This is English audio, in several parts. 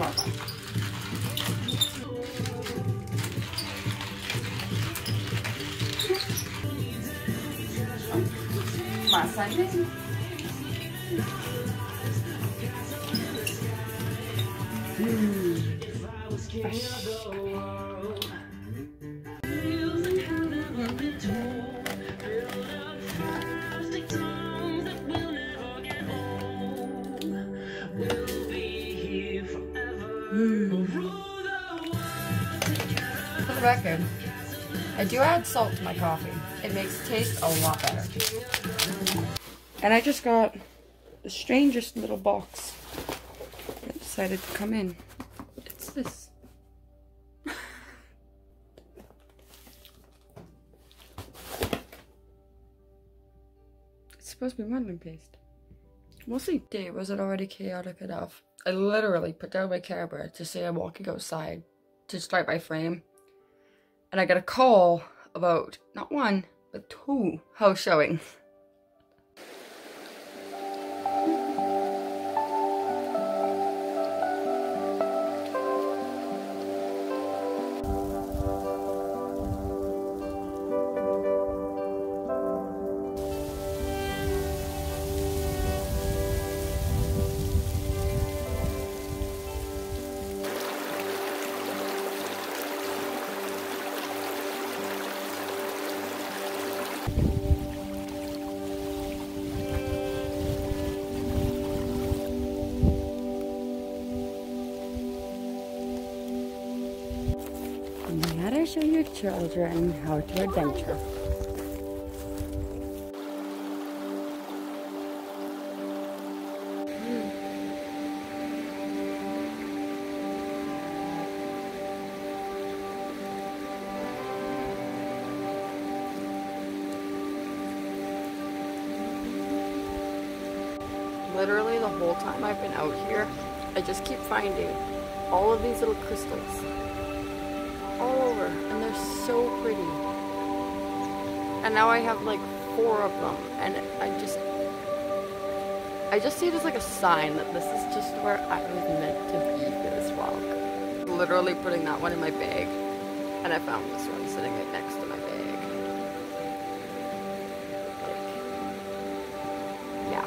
Martha. Massages. For the record, I do add salt to my coffee. It makes it taste a lot better. And I just got the strangest little box that decided to come in. It's this. It's supposed to be modeling paste. We'll see. Was it already chaotic enough? I literally put down my camera to say I'm walking outside to start my frame. And I got a call about not one, but 2 house showings. How to show your children how to adventure. Literally the whole time I've been out here, I just keep finding all of these little crystals. All over, and they're so pretty. And now I have like 4 of them, and I just see it as like a sign that this is just where I was meant to be for this walk. Literally putting that one in my bag, and I found this one sitting right next to my bag. Like, yeah.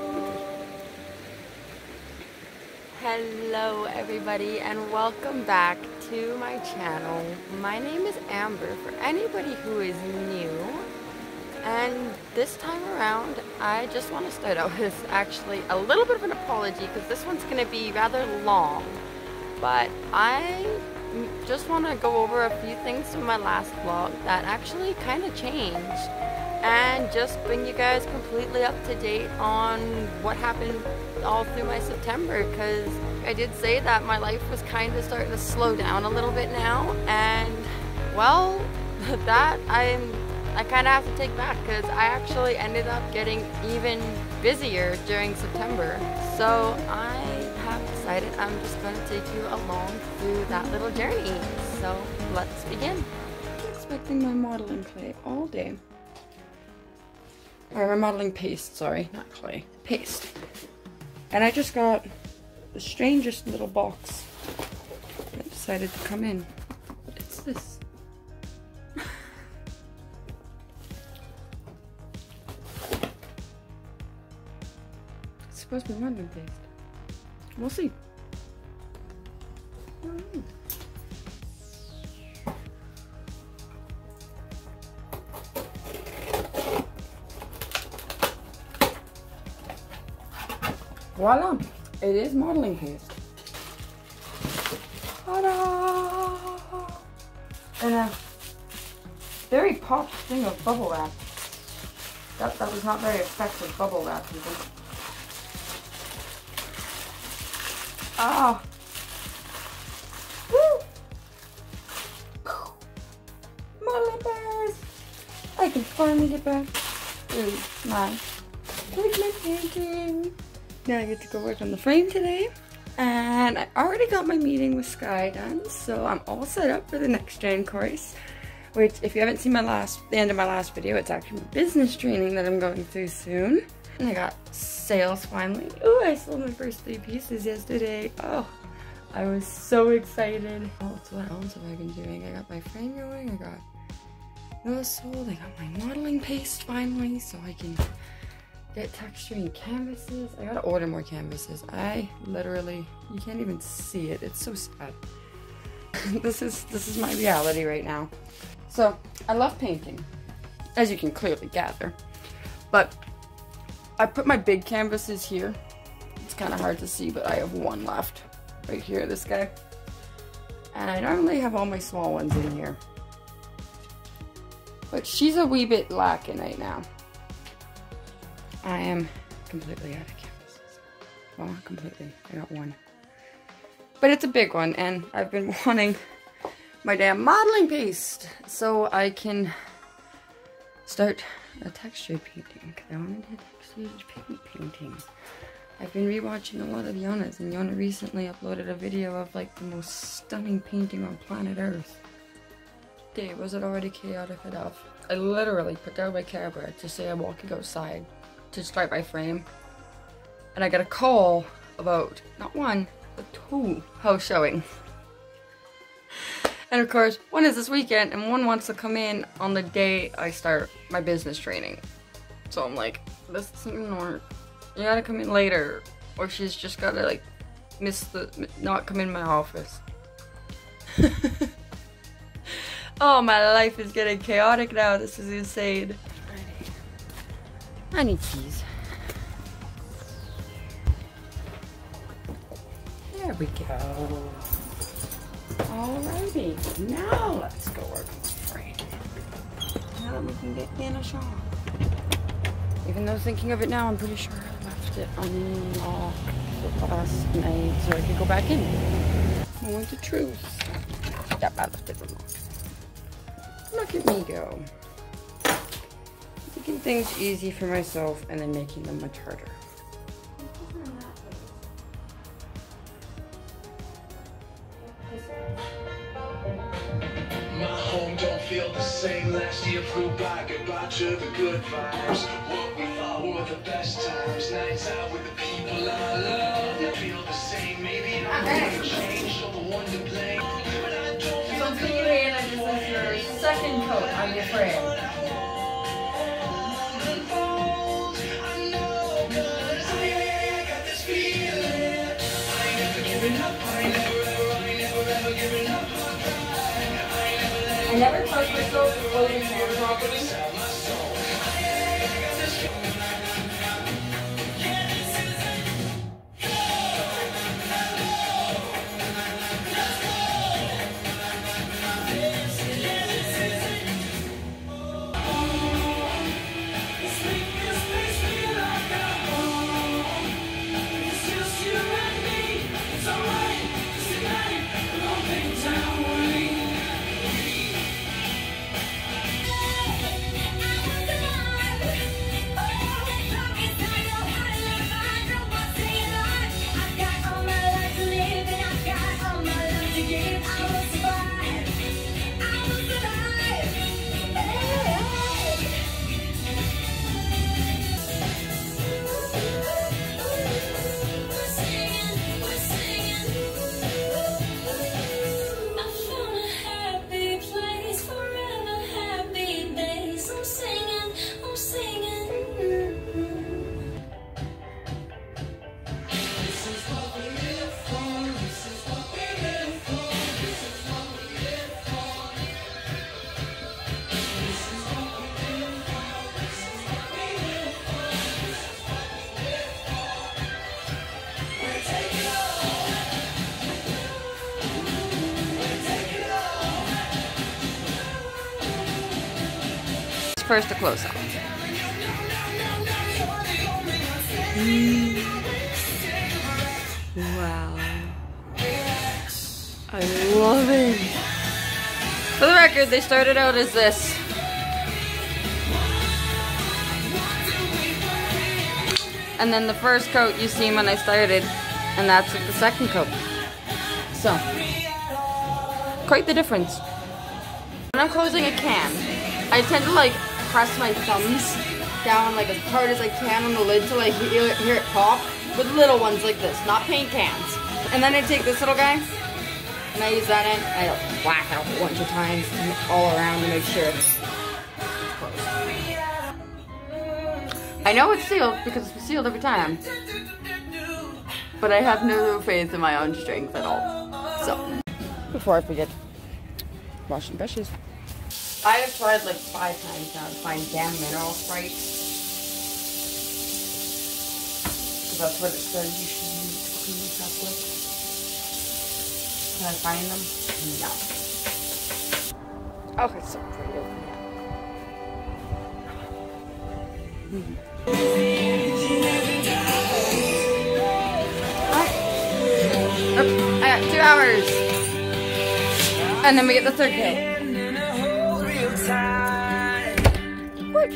Hello everybody, and welcome back to my channel. My name is Amber for anybody who is new, and this time around I just want to start out with actually a little bit of an apology because this one's going to be rather long, but I just want to go over a few things from my last vlog that actually kind of changed and just bring you guys completely up to date on what happened all through my September, because I did say that my life was kind of starting to slow down a little bit now, and well, that I kind of have to take back because I actually ended up getting even busier during September. So I have decided I'm just going to take you along through that little journey. So let's begin. I'm expecting my modeling clay all day. Or my modeling paste, sorry, not clay, paste. And I just got the strangest little box that decided to come in. It's this. It's supposed to be modeling paste. We'll see. Voila! It is modeling paste. Ta-da! And a very popped thing of bubble wrap. That was not very effective bubble wrap even. Ah! Woo! Modeling paste! I can finally get back to my pigment painting. Now I get to go work on the frame today, and I already got my meeting with Sky done, so I'm all set up for the next gen course, which if you haven't seen the end of my last video, it's actually business training that I'm going through soon. And I got sales finally. Ooh, I sold my first 3 pieces yesterday. Oh, I was so excited. Oh, so what else have I been doing? I got my frame going, I got those sold, I got my modeling paste finally so I can get texturing canvases. I gotta order more canvases. I literally, you can't even see it. It's so sad. This is my reality right now. So I love painting, as you can clearly gather. But I put my big canvases here. It's kind of hard to see, but I have one left right here, this guy. And I normally have all my small ones in here. But she's a wee bit lacking right now. I am completely out of canvases. Well, not completely. I got one. But it's a big one, and I've been wanting my damn modeling paste so I can start a texture painting. I want to do texture painting. I've been rewatching a lot of Yana's, and Yana recently uploaded a video of like the most stunning painting on planet Earth. Okay, was it already chaotic enough? I literally put down my camera to say I'm walking outside to start my frame, and I got a call about not one but 2 house showing. And of course, one is this weekend, and one wants to come in on the day I start my business training. So I'm like, this isn't work. You gotta come in later, or she's just gotta like not come in my office. Oh, my life is getting chaotic now. This is insane. I need cheese. There we go. Alrighty, now let's go work on the frame. Now that we can get in a shop. Even though thinking of it now, I'm pretty sure I left it unlocked last night so I could go back in. Moment of truth. Yep, I left it unlocked. Look at me go. Making things easy for myself and then making them much harder. My home don't feel the same. Last year flew by, goodbye to the good vibes. What we thought were the best times. Nights out with the people I love. Don't feel the same, maybe not gonna change. So the one to blame. But I don't feel So today, this is your second coat on your frame. I never touch myself with holding hand properly. First, a close-up. Wow. I love it. For the record, they started out as this. And then the first coat you see when I started, and that's the second coat. So, quite the difference. When I'm closing a can, I tend to like press my thumbs down like as hard as I can on the lid till I hear it pop. With little ones like this, not paint cans. And then I take this little guy, and I use that end, I whack it a whole bunch of times all around to make sure it's closed. I know it's sealed because it's sealed every time, but I have no faith in my own strength at all. So, before I forget, washing brushes. I have tried like 5 times now to find damn mineral Sprite. Because that's what it says you should use to clean yourself with. Can I find them? No. Oh, it's so pretty over here. I got 2 hours. And then we get the 3rd kill. What?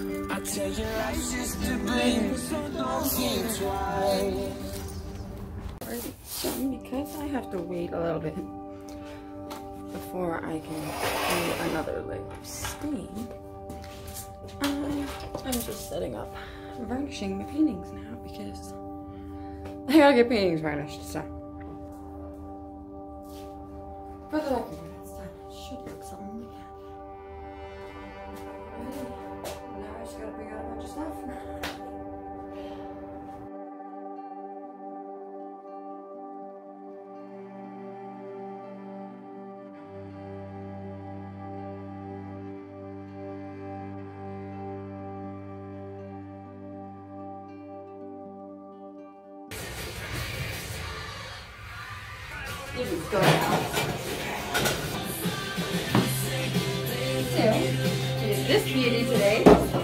Because I have to wait a little bit before I can do another layer of stain, I'm just setting up varnishing my paintings now because I gotta get paintings varnished, so. But I can do that stuff. It should look something like that. Now I just gotta bring out a bunch of stuff. You can go out. So, it is this beauty today.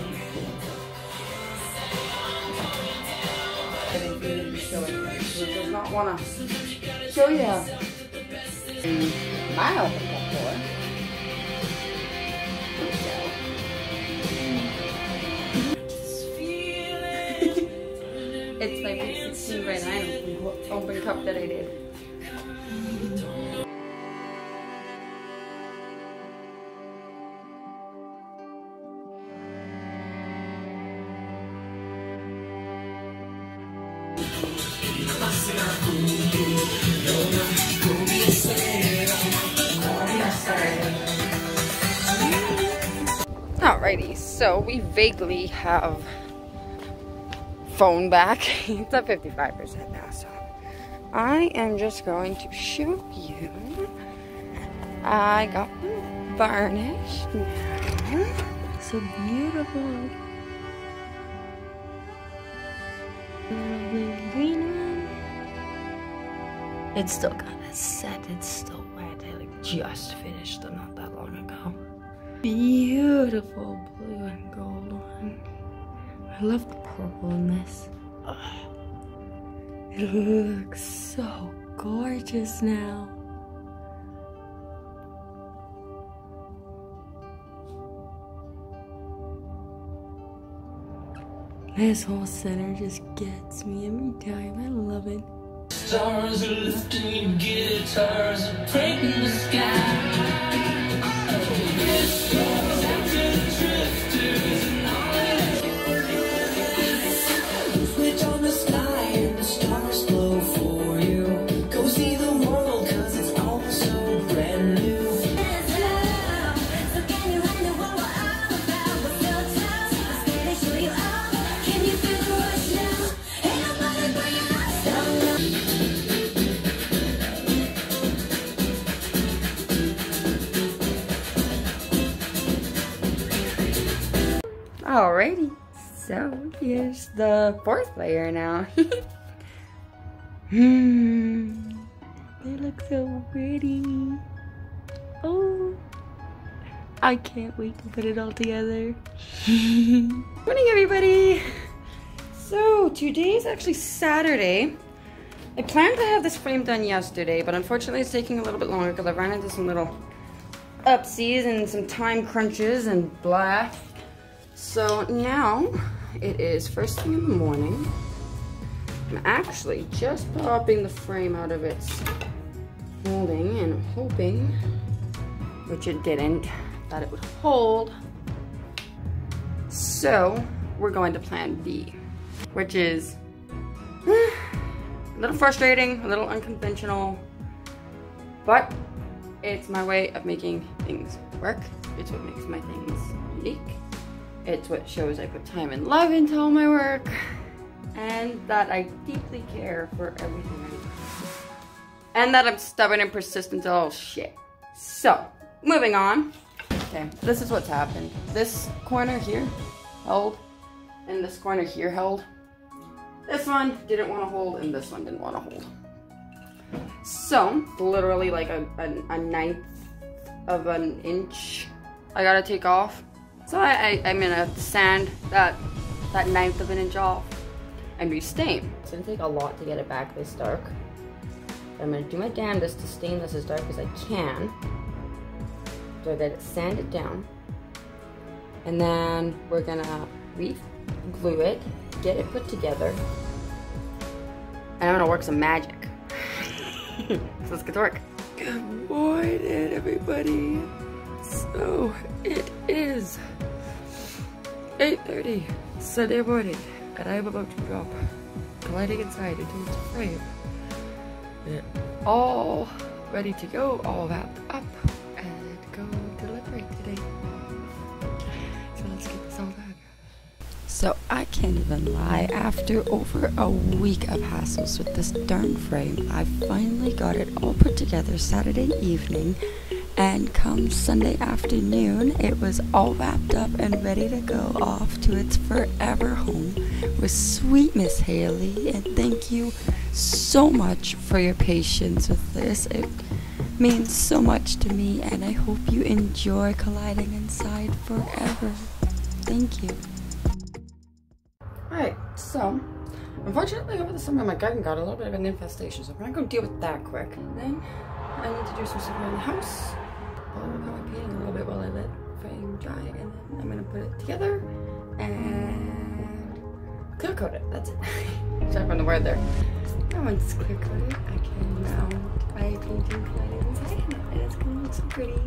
I think we need to show it. It does not want to show you my open up for. It's like 16 by 9 open cup that I did. Alrighty, so we vaguely have phone back. It's at 55% now, so I am just going to show you. I got them varnished now. So beautiful. Green one. It's still got a set. It's still wet. I like just finished them not that long ago. Beautiful blue and gold one. I love the purple in this. Ugh. It looks so gorgeous now. This whole center just gets me every time. I love it. Stars are lifting, guitars are breaking the sky. Switch on the sky and the stars glow for you. Go see the world 'cause it's all so brand new. Alrighty, so here's the 4th layer now. They look so pretty. Oh, I can't wait to put it all together. Morning, everybody. So today's actually Saturday. I planned to have this frame done yesterday, but unfortunately it's taking a little bit longer because I ran into some little upsies and some time crunches and blah. So now it is first thing in the morning. I'm actually just popping the frame out of its molding and hoping, which it didn't, that it would hold. So we're going to plan B, which is A little frustrating, a little unconventional, but it's my way of making things work. It's what makes my things unique. It's what shows I put time and love into all my work, and that I deeply care for everything I do. And that I'm stubborn and persistent to all shit. So, moving on. Okay, this is what's happened. This corner here held, and this corner here held. This one didn't want to hold, and this one didn't want to hold. So, literally like a ninth of an inch I gotta take off. So I'm gonna sand that ninth of an inch off and restain. It's gonna take a lot to get it back this dark. I'm gonna do my damnedest to stain this as dark as I can. So that it sand it down. And then we're gonna re-glue it, get it put together. And I'm gonna work some magic. So let's get to work. Good morning, everybody. So it is 8:30 Sunday morning, and I'm about to drop colliding inside into its frame. It's all ready to go, all wrapped up, and go delivery today. So let's get this all done. So I can't even lie, after over a week of hassles with this darn frame, I finally got it all put together Saturday evening, and come Sunday afternoon, it was all wrapped up and ready to go off to its forever home with sweet Miss Haley. And thank you so much for your patience with this. It means so much to me, and I hope you enjoy colliding inside forever. Thank you. Alright, so unfortunately over the summer my garden got a little bit of an infestation, so we're gonna go deal with that quick. Then I need to do some stuff around the house. I'll work on my painting a little bit while I let frame dry, and then I'm gonna put it together and clear coat it. That's it. Sorry from the word there. Now once it's clear coated, I can mount my painting colliding inside, and it's gonna look so pretty.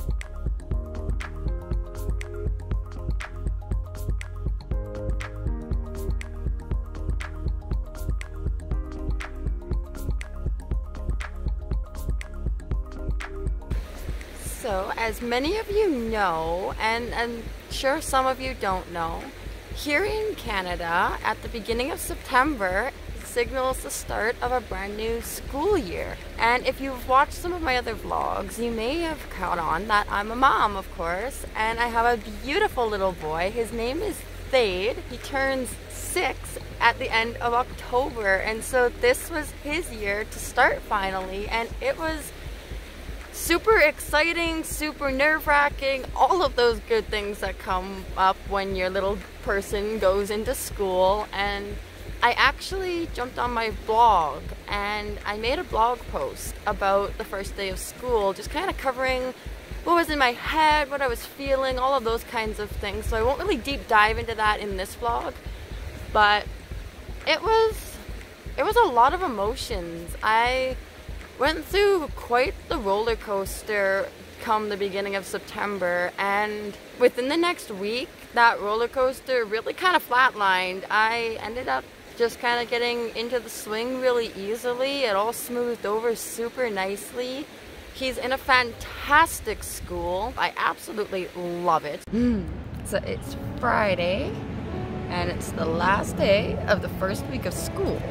So, as many of you know, and I'm sure some of you don't know, here in Canada, at the beginning of September, signals the start of a brand new school year. And if you've watched some of my other vlogs, you may have caught on that I'm a mom, of course, and I have a beautiful little boy. His name is Thade. He turns 6 at the end of October, and so this was his year to start finally, and it was super exciting, super nerve-wracking, all of those good things that come up when your little person goes into school. And I actually jumped on my blog and I made a blog post about the first day of school, just kind of covering what was in my head, what I was feeling, all of those kinds of things. So I won't really deep dive into that in this vlog, but it was a lot of emotions. I went through quite the roller coaster come the beginning of September, and within the next week that roller coaster really kind of flatlined. I ended up just kind of getting into the swing really easily. It all smoothed over super nicely. He's in a fantastic school. I absolutely love it. So it's Friday and it's the last day of the first week of school.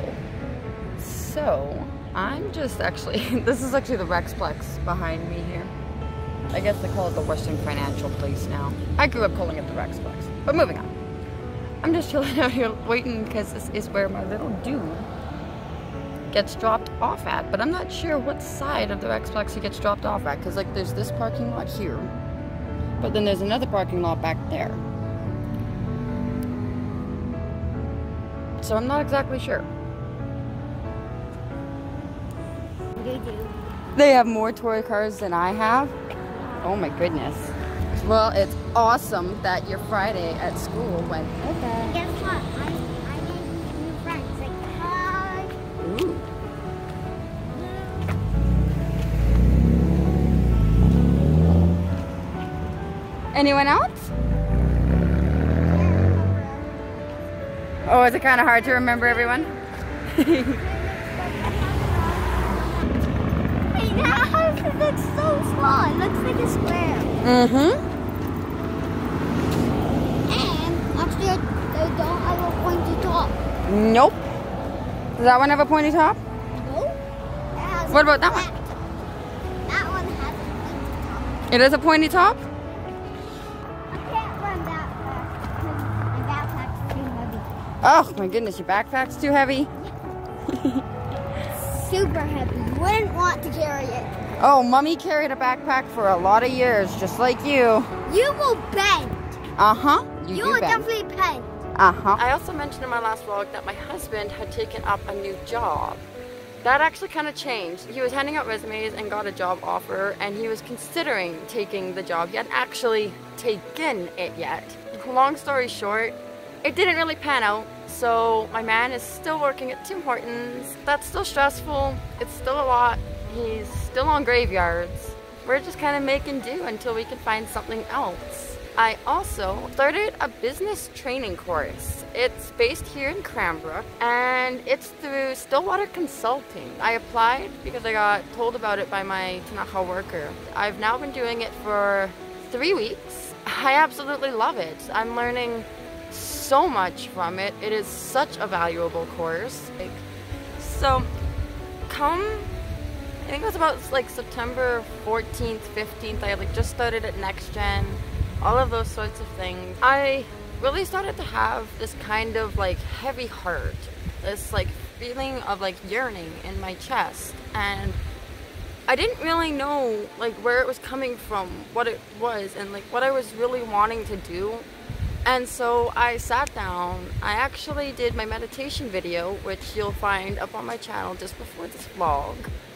So I'm just actually, this is actually the Rexplex behind me here. I guess they call it the Western Financial Place now. I grew up calling it the Rexplex, but moving on. I'm just chilling out here waiting because this is where my little dude gets dropped off at, but I'm not sure what side of the Rexplex he gets dropped off at, because like there's this parking lot here, but then there's another parking lot back there. So I'm not exactly sure. They have more toy cars than I have. Oh my goodness. Well, it's awesome that your Friday at school went okay. And guess what? I made new friends. Like, hi. Ooh. Anyone else? Oh, is it kind of hard to remember everyone? it looks so small. It looks like a square. Mm-hmm. And actually, they don't have a pointy top. Nope. Does that one have a pointy top? No. It has What about that one? That one has a pointy top. It is a pointy top? I can't run that fast because my backpack's too heavy. Oh my goodness, your backpack's too heavy. Super heavy. You wouldn't want to carry it. Oh, Mommy carried a backpack for a lot of years, just like you. You will bend. Uh-huh. You do will bend. definitely bend. Uh-huh. I also mentioned in my last vlog that my husband had taken up a new job. That actually kind of changed. He was handing out resumes and got a job offer, and he was considering taking the job. He hadn't actually taken it yet. Long story short, it didn't really pan out, so my man is still working at Tim Hortons. That's still stressful. It's still a lot. He's still on graveyards. We're just kind of making do until we can find something else. I also started a business training course. It's based here in Cranbrook, and it's through Stillwater Consulting. I applied because I got told about it by my Tanaka worker. I've now been doing it for 3 weeks. I absolutely love it. I'm learning so much from it. It is such a valuable course. So come, I think it was about like September 14th, 15th, I just started at Next Gen. All of those sorts of things. I really started to have this kind of like heavy heart, this like feeling of like yearning in my chest, and I didn't really know like where it was coming from, what it was, and like what I was really wanting to do. And so I sat down. I actually did my meditation video, which you'll find up on my channel just before this vlog,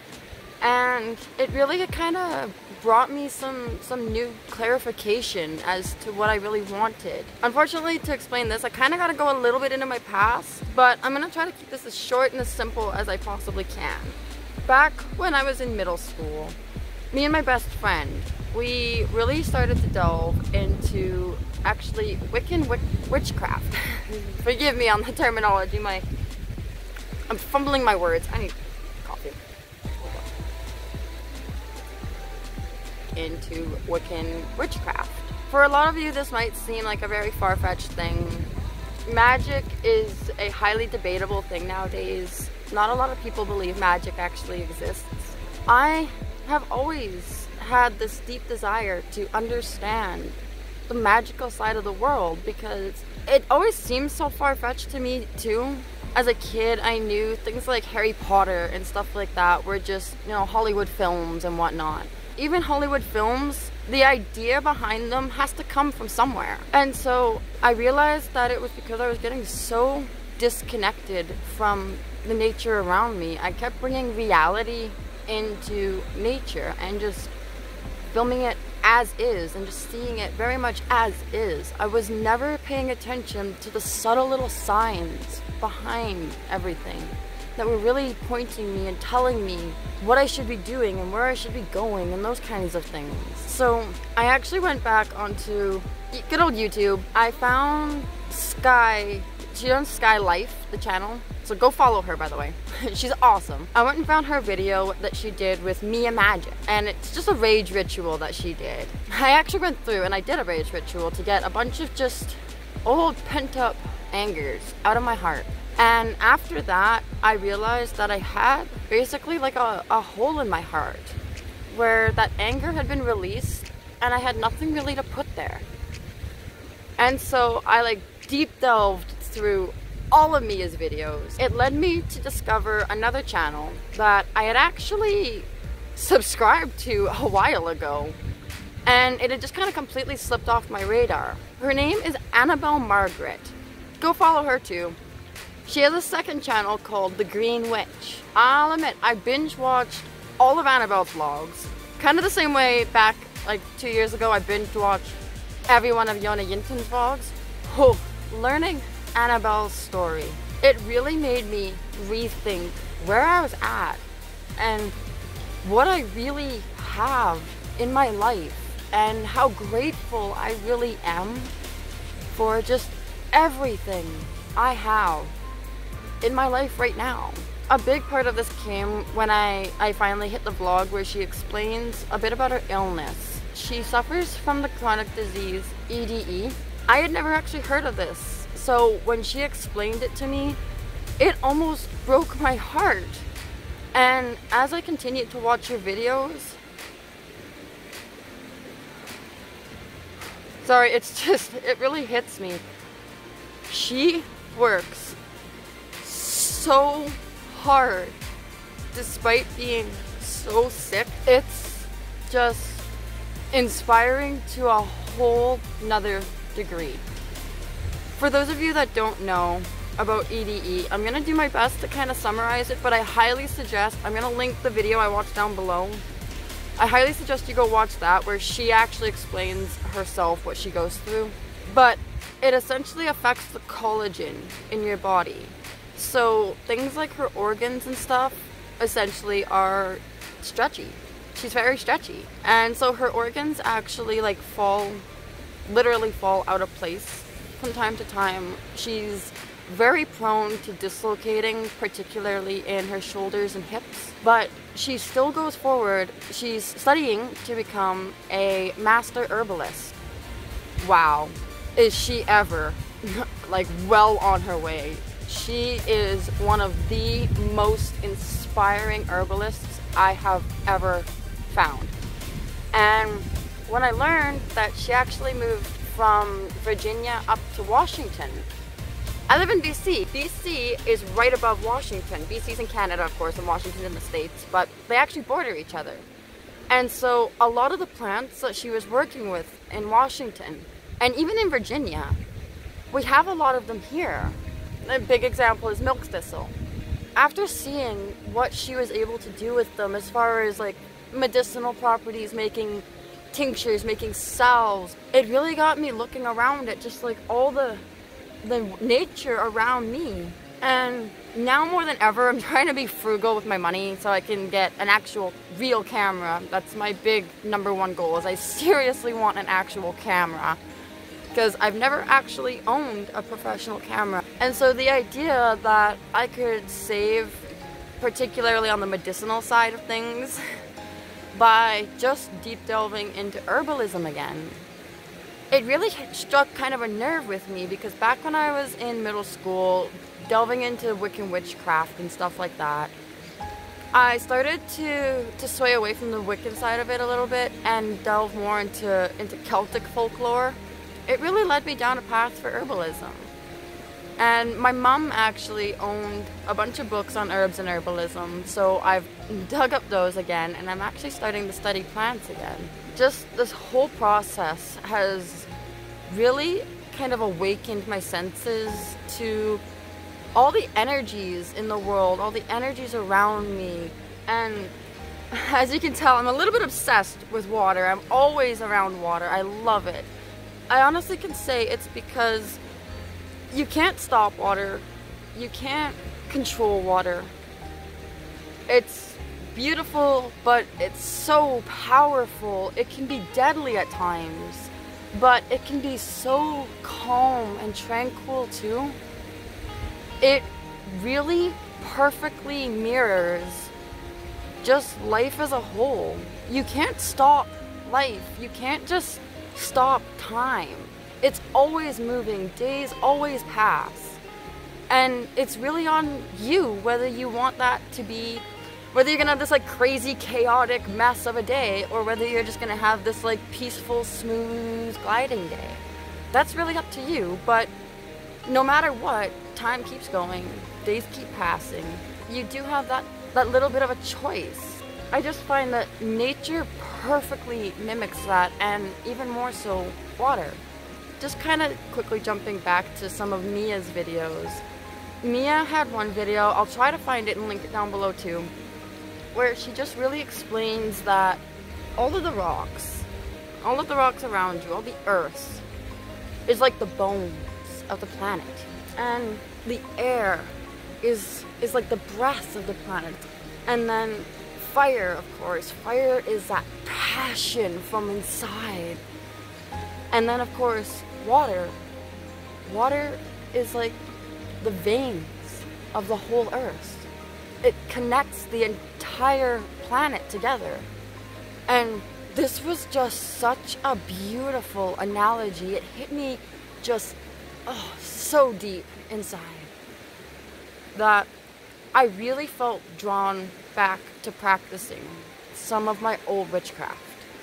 and it really kind of brought me some new clarification as to what I really wanted. Unfortunately, to explain this, I kind of got to go a little bit into my past, but I'm going to try to keep this as short and as simple as I possibly can. Back when I was in middle school, me and my best friend, we really started to delve into actually Wiccan witchcraft. Forgive me on the terminology, I'm fumbling my words. I need coffee. Into Wiccan witchcraft. For a lot of you, this might seem like a very far-fetched thing. Magic is a highly debatable thing nowadays. Not a lot of people believe magic actually exists. I have always had this deep desire to understand the magical side of the world because it always seems so far-fetched to me too. As a kid, I knew things like Harry Potter and stuff like that were just, you know, Hollywood films and whatnot. Even Hollywood films, the idea behind them has to come from somewhere. And so I realized that it was because I was getting so disconnected from the nature around me. I kept bringing reality into nature and just filming it as is and just seeing it very much as is. I was never paying attention to the subtle little signs behind everything that were really pointing me and telling me what I should be doing and where I should be going and those kinds of things. So I actually went back onto good old YouTube. I found Sky, she owns Sky Life, the channel. So go follow her, by the way. She's awesome. I went and found her video that she did with Mia Magik, and it's just a rage ritual that she did. I actually went through and I did a rage ritual to get a bunch of just old pent-up angers out of my heart. And after that, I realized that I had basically like a hole in my heart where that anger had been released and I had nothing really to put there. And so I like deep delved through all of Mia's videos. It led me to discover another channel that I had actually subscribed to a while ago, and it had just kind of completely slipped off my radar. Her name is Annabelle Margaret. Go follow her too. She has a second channel called The Green Witch. I'll admit, I binge watched all of Annabelle's vlogs. Kind of the same way back like 2 years ago I binge watched every one of Yona Yinton's vlogs. Oh, learning Annabelle's story, it really made me rethink where I was at and what I really have in my life and how grateful I really am for just everything I have in my life right now. a big part of this came when I finally hit the vlog where she explains a bit about her illness. She suffers from the chronic disease EDE. I had never actually heard of this, so when she explained it to me, it almost broke my heart. And as I continued to watch her videos, sorry, it's just, it really hits me. She works so hard despite being so sick. It's just inspiring to a whole nother degree. For those of you that don't know about EDE, I'm gonna do my best to kind of summarize it, but I highly suggest, I'm gonna link the video I watched down below. I highly suggest you go watch that, where she actually explains herself what she goes through. But it essentially affects the collagen in your body. So things like her organs and stuff essentially are stretchy. She's very stretchy. And so her organs actually like literally fall out of place from time to time. She's very prone to dislocating, particularly in her shoulders and hips. But she still goes forward. She's studying to become a master herbalist. Wow. Is she ever like well on her way? She is one of the most inspiring herbalists I have ever found. And when I learned that she actually moved from Virginia up to Washington, I live in BC. BC is right above Washington. BC's in Canada, of course, and Washington's in the States, but they actually border each other. And so a lot of the plants that she was working with in Washington, and even in Virginia, we have a lot of them here. A big example is milk thistle. After seeing what she was able to do with them as far as like medicinal properties, making tinctures, making salves, it really got me looking around at just like all the nature around me. And now more than ever, I'm trying to be frugal with my money so I can get an actual real camera. That's my big #1 goal, is I seriously want an actual camera, because I've never actually owned a professional camera. And so the idea that I could save, particularly on the medicinal side of things, by just deep delving into herbalism again, it really struck kind of a nerve with me, because back when I was in middle school, delving into Wiccan witchcraft and stuff like that, I started to sway away from the Wiccan side of it a little bit and delve more into Celtic folklore. It really led me down a path for herbalism. And my mom actually owned a bunch of books on herbs and herbalism, so I've dug up those again, and I'm actually starting to study plants again. Just this whole process has really kind of awakened my senses to all the energies in the world, all the energies around me. And as you can tell, I'm a little bit obsessed with water. I'm always around water. I love it. I honestly can say it's because you can't stop water. You can't control water. It's beautiful, but it's so powerful. It can be deadly at times, but it can be so calm and tranquil too. It really perfectly mirrors just life as a whole. You can't stop life. You can't just stop time. It's always moving. Days always pass. And it's really on you whether you want that to be, whether you're gonna have this like crazy chaotic mess of a day, or whether you're just gonna have this like peaceful, smooth, gliding day. That's really up to you, but no matter what, time keeps going, days keep passing. You do have that little bit of a choice. I just find that nature perfectly mimics that, and even more so, water. Just kind of quickly jumping back to some of Mia's videos. Mia had one video, I'll try to find it and link it down below too, where she just really explains that all of the rocks around you, all the earth, is like the bones of the planet. And the air is like the breath of the planet. And then fire, of course. Fire is that passion from inside. And then, of course, water. Water is like the veins of the whole earth. it connects the entire planet together. And this was just such a beautiful analogy. It hit me just so deep inside that I really felt drawn back to practicing some of my old witchcraft.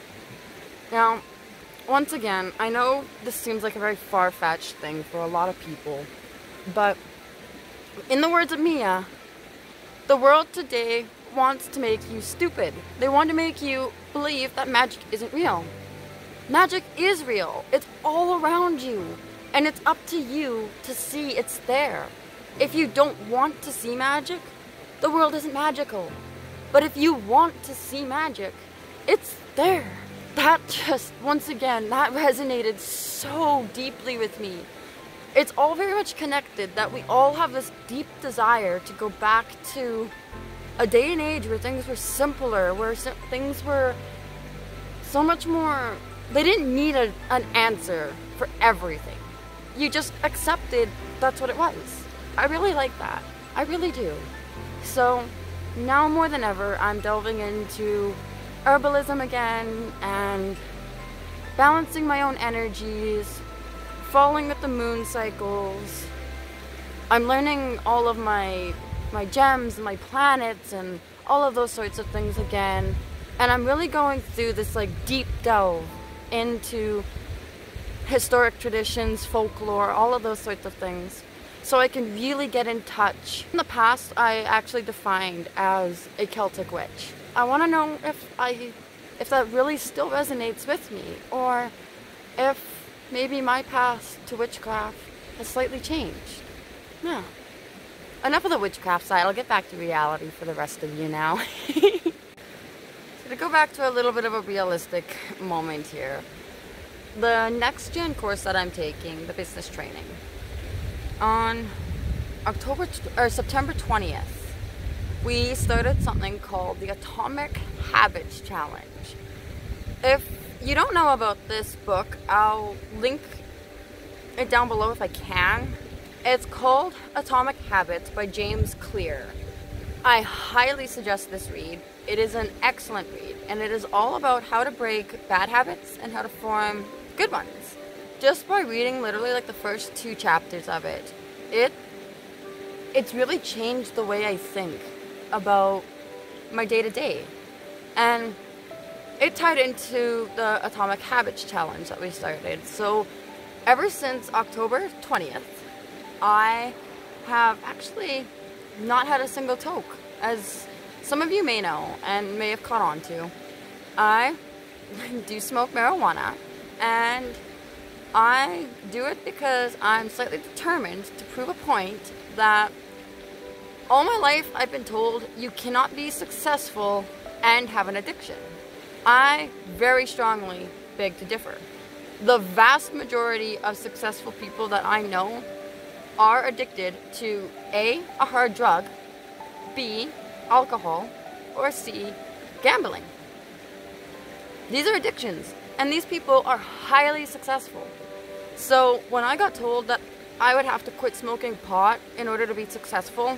Now, once again, I know this seems like a very far-fetched thing for a lot of people, but in the words of Mia, the world today wants to make you stupid. They want to make you believe that magic isn't real. Magic is real. It's all around you, and it's up to you to see it's there. If you don't want to see magic, the world isn't magical. But if you want to see magic, it's there. That just, once again, that resonated so deeply with me. It's all very much connected, that we all have this deep desire to go back to a day and age where things were simpler, where things were so much more, they didn't need an answer for everything. You just accepted that's what it was. I really like that. I really do. So now more than ever, I'm delving into herbalism again and balancing my own energies, following with the moon cycles. I'm learning all of my gems and my planets and all of those sorts of things again. And I'm really going through this like deep delve into historic traditions, folklore, all of those sorts of things, so I can really get in touch. In the past, I actually defined as a Celtic witch. I want to know if that really still resonates with me, or if maybe my path to witchcraft has slightly changed. Yeah. Enough of the witchcraft side. I'll get back to reality for the rest of you now. So to go back to a little bit of a realistic moment here. The next gen course that I'm taking, the business training, on September 20th, we started something called the Atomic Habits Challenge. If you don't know about this book, I'll link it down below if I can. It's called Atomic Habits by James Clear. I highly suggest this read. It is an excellent read, and it is all about how to break bad habits and how to form good ones. Just by reading literally like the first 2 chapters of it, it's really changed the way I think about my day-to-day. And it tied into the Atomic Habits Challenge that we started. So ever since October 20th, I have actually not had a single toke. As some of you may know and may have caught on to, I do smoke marijuana, and I do it because I'm slightly determined to prove a point that all my life I've been told you cannot be successful and have an addiction. I very strongly beg to differ. The vast majority of successful people that I know are addicted to A, a hard drug, B, alcohol, or C, gambling. These are addictions, and these people are highly successful. So when I got told that I would have to quit smoking pot in order to be successful,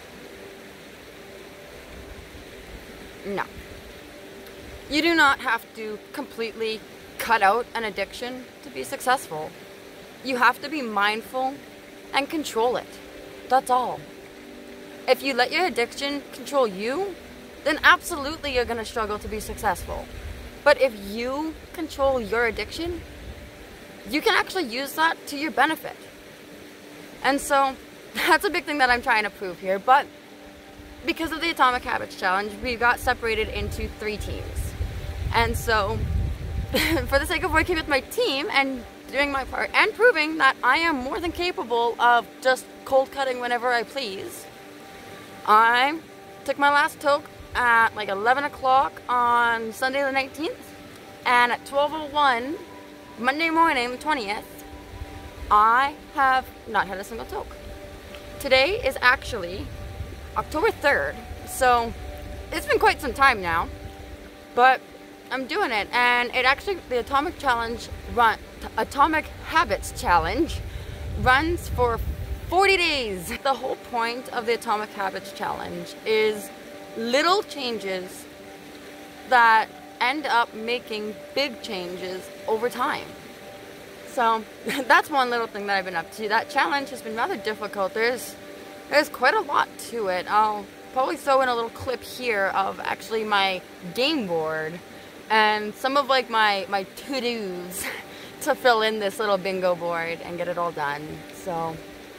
no. You do not have to completely cut out an addiction to be successful. You have to be mindful and control it. That's all. If you let your addiction control you, then absolutely you're going to struggle to be successful. But if you control your addiction, you can actually use that to your benefit. And so that's a big thing that I'm trying to prove here. But because of the Atomic Habits Challenge, we got separated into 3 teams. And so for the sake of working with my team and doing my part and proving that I am more than capable of just cold cutting whenever I please, I took my last toke at like 11 o'clock on Sunday the 19th, and at 12:01 Monday morning the 20th, I have not had a single toke. Today is actually October 3rd, so it's been quite some time now, but I'm doing it. And it actually, the Atomic Habits Challenge runs for 40 days. The whole point of the Atomic Habits Challenge is little changes that end up making big changes over time. So that's one little thing that I've been up to. That challenge has been rather difficult. There's quite a lot to it. I'll probably throw in a little clip here of actually my game board and some of like my to-dos to fill in this little bingo board and get it all done. So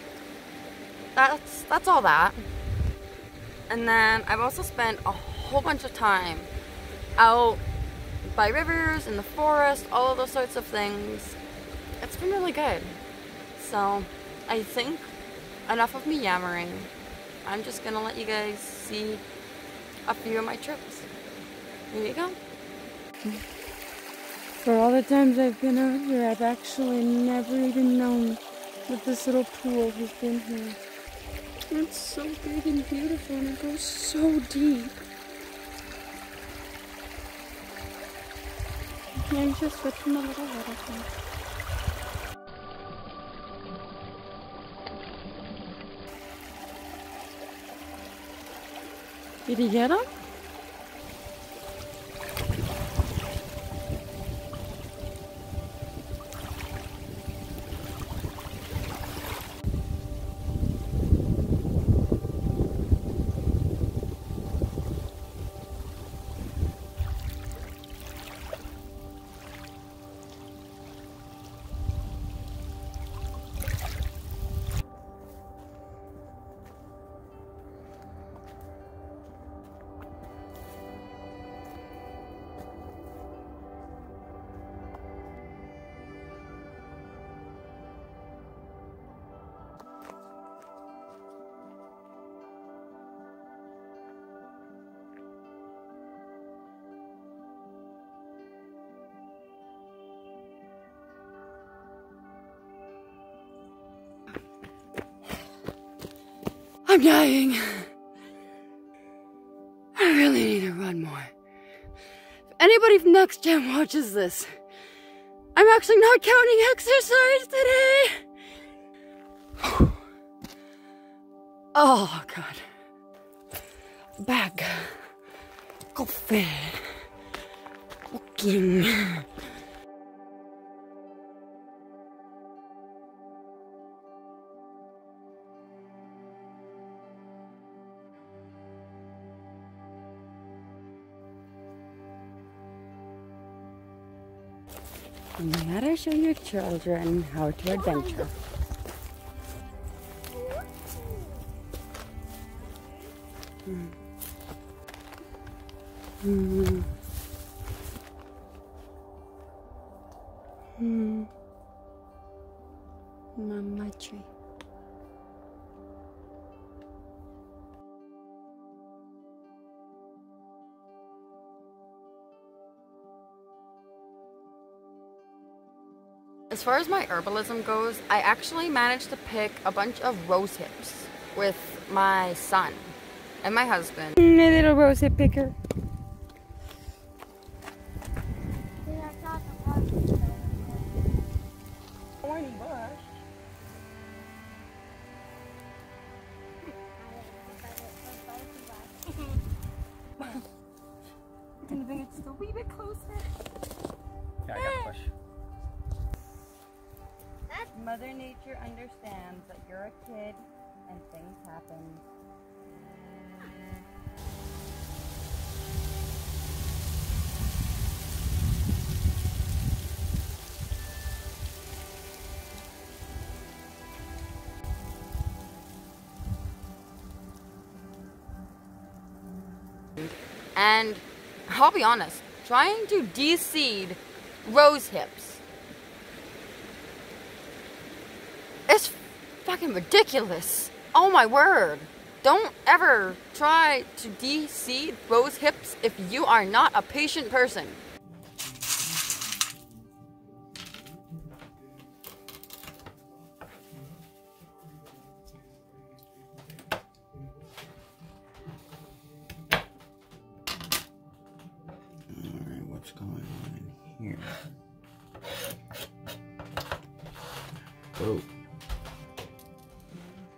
that's all that. And then I've also spent a whole bunch of time out by rivers, in the forest, all of those sorts of things. It's been really good. So I think enough of me yammering. I'm just gonna let you guys see a few of my trips. Here you go. For all the times I've been out here, I've actually never even known that this little pool has been here. It's so big and beautiful and it goes so deep. I'm just switching a little waterfall. Did he get him? I'm dying. I really need to run more. If anybody from Next Gen watches this, I'm actually not counting exercise today. Oh God. Back. Coffee. Walking. You gotta show your children how to adventure. Mama tree. As far as my herbalism goes, I actually managed to pick a bunch of rose hips with my son and my husband. My little rose hip picker. Thorny bush. Do you think it's still a wee bit closer? Yeah, I got push. Mother Nature understands that you're a kid and things happen. And I'll be honest, trying to de-seed rose hips, it's fucking ridiculous. Oh my word. Don't ever try to de-seed rose hips if you are not a patient person. Alright, what's going on in here? Oh.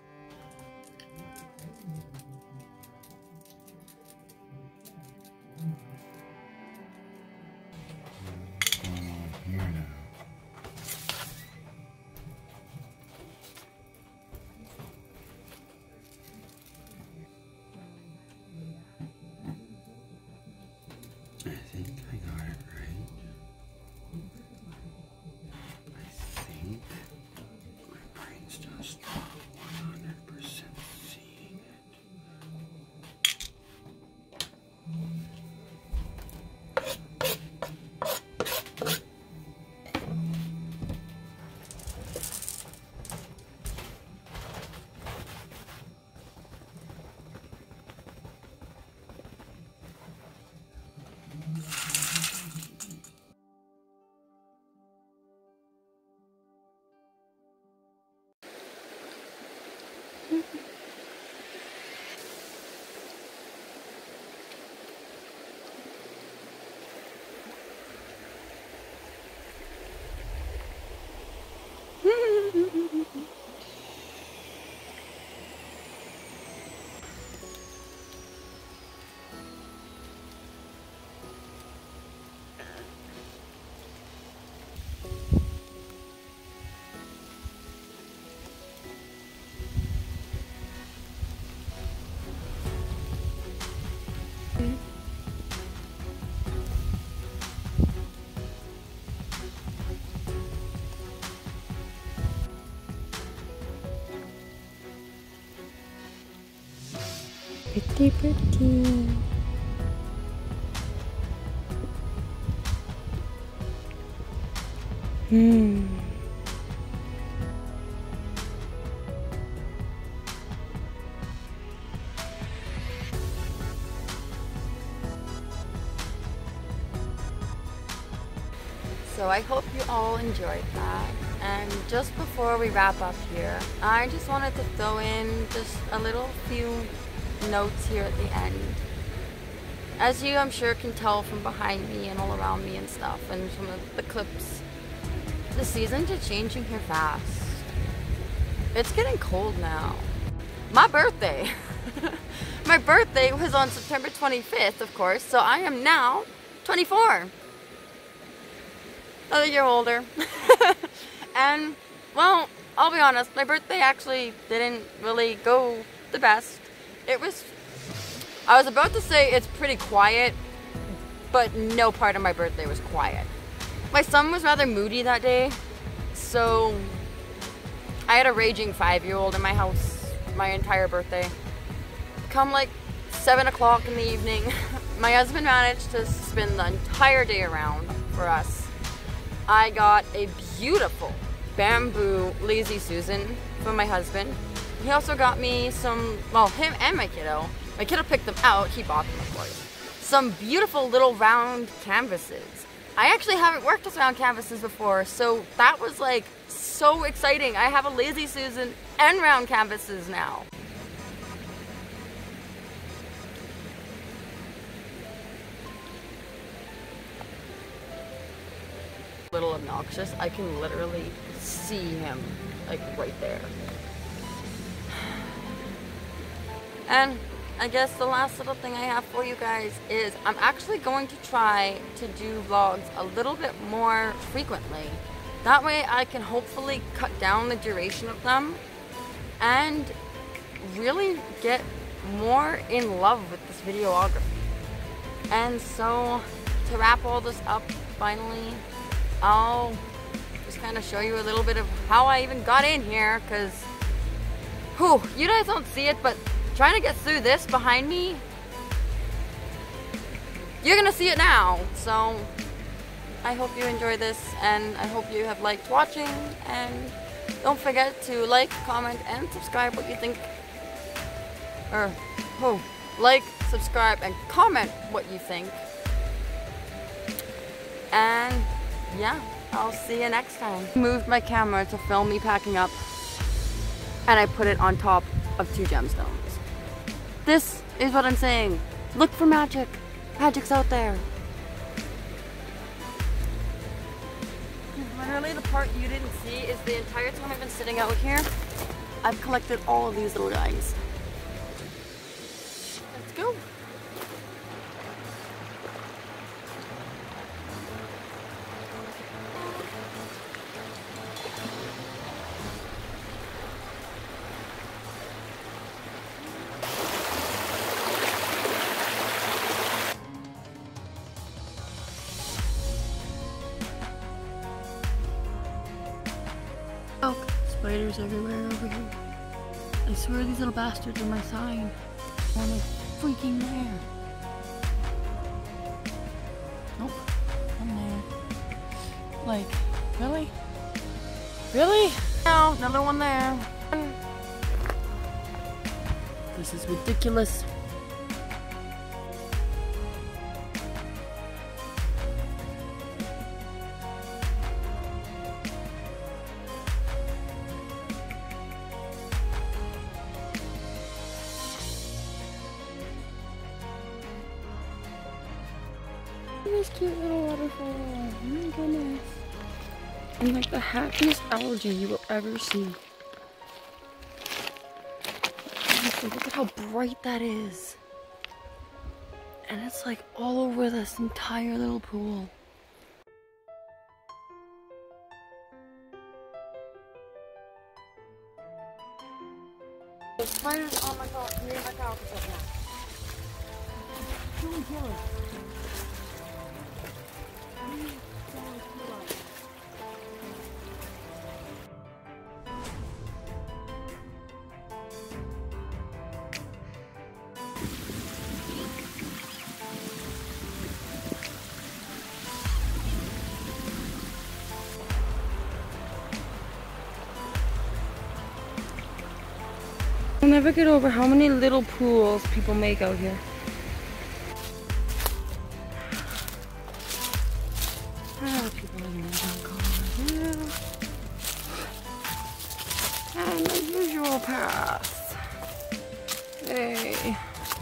Pretty, pretty. So I hope you all enjoyed that. And just before we wrap up here, I just wanted to throw in just a little few notes here at the end. As you, I'm sure, can tell from behind me and all around me and stuff, and from the clips, the seasons are changing here fast. It's getting cold now. My birthday! My birthday was on September 25th, of course, so I am now 24. Another year older. And, well, I'll be honest, my birthday actually didn't really go the best. I was about to say it's pretty quiet, but no part of my birthday was quiet. My son was rather moody that day, so I had a raging 5-year-old in my house my entire birthday. Come like 7 o'clock in the evening, my husband managed to spin the entire day around for us. I got a beautiful bamboo Lazy Susan for my husband. He also got me some, well, him and my kiddo. My kiddo picked them out, he bought them of course. Some beautiful little round canvases. I actually haven't worked with round canvases before, so that was like so exciting. I have a Lazy Susan and round canvases now. Little obnoxious. I can literally see him like right there. And I guess the last little thing I have for you guys is I'm actually going to try to do vlogs a little bit more frequently. That way I can hopefully cut down the duration of them and really get more in love with this videography. And so to wrap all this up finally, I'll just kind of show you a little bit of how I even got in here, because you guys don't see it, but trying to get through this behind me, you're gonna see it now. So I hope you enjoy this, and I hope you have liked watching, and don't forget to like, comment, and subscribe what you think, or like, subscribe, and comment what you think. And yeah, I'll see you next time. I moved my camera to film me packing up, and I put it on top of 2 gemstones. This is what I'm saying. Look for magic. Magic's out there. Literally the part you didn't see is the entire time I've been sitting out here, I've collected all of these little guys. Let's go. Oh, spiders everywhere over here. I swear these little bastards are my sign. Oh my freaking there. Nope, I'm there. Like, really? Really? No, another one there. This is ridiculous. This cute little waterfall. Oh my goodness. And like the happiest algae you will ever see. Honestly, look at how bright that is. And it's like all over this entire little pool. The spiders on my couch, near my couch right now. Kill it. I'll never get over how many little pools people make out here. People living in Colorado. And the usual path. Hey.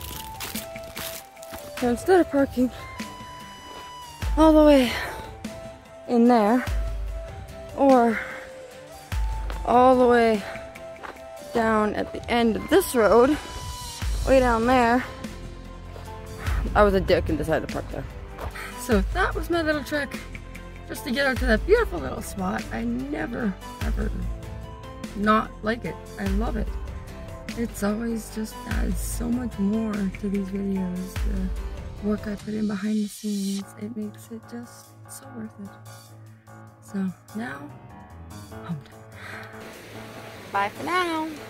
So instead of parking all the way in there, or all the way down at the end of this road, way down there, I was a dick and decided to park there. So that was my little trek, just to get out to that beautiful little spot. I never, ever not like it. I love it. It's always just adds so much more to these videos. The work I put in behind the scenes, it makes it just so worth it. So now, home time. Bye for now.